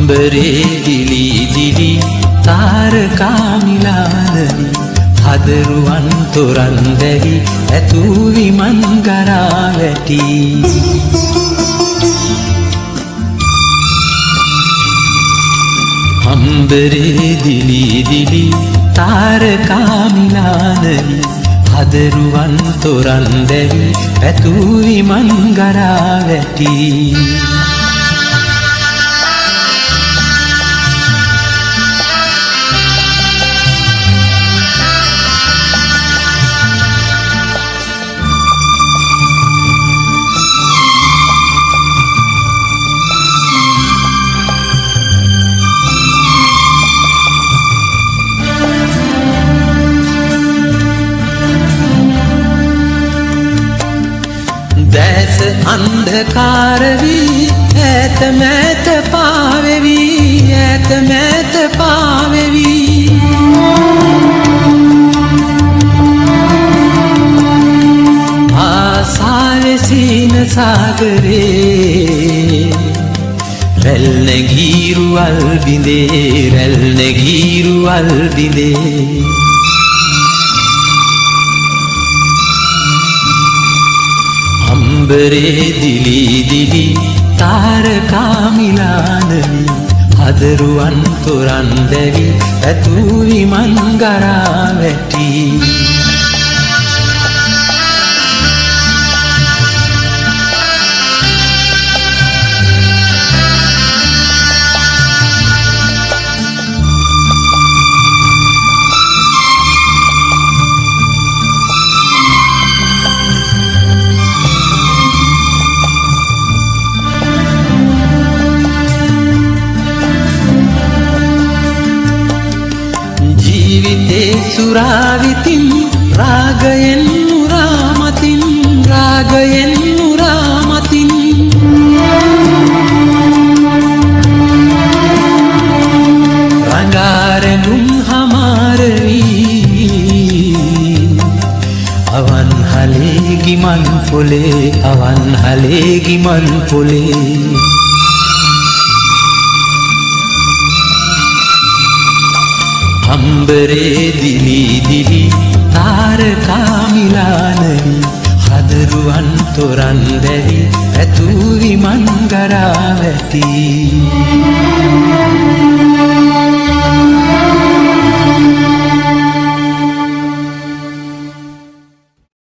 අම්බරේ දිලි දිලි තාරකා මිලානවි හදරුවන් තොරන් දැවි ඇතු විමන් ගරා වැටි අම්බරේ දිලි දිලි තාරකා මිලානවි හදරුවන් තොරන් දැවි ඇතු විමන් ගරා වැටි දැස අන්ධකාර වී ඈත මෑත පාවෙවි ඈත මෑත පාවෙවි ආසාවේ සීන සාගරේ රැල් නැගීරු වල් බිඳේ රැල් නැගීරු වල් බිඳේ අම්බරේ දිලි දිලි තාරකා මිලානවි හදරුවන් තොරන් දැවි ඇතු විමන් ගරා වැටි ජීවිතේ සුරාවිතින් රාගයෙන් මුරාමතින් රාගයෙන් මුරාමතින් රංගාරෙනුම් හමාර වී අවන්හලේ ගිමන් පොලේ අවන්හලේ ගිමන් පොලේ අම්බරේ දිලි දිලි තාරකා මිලානවි හදරුවන් තොරන් දැවි ඇතු විමන් ගරා වැටි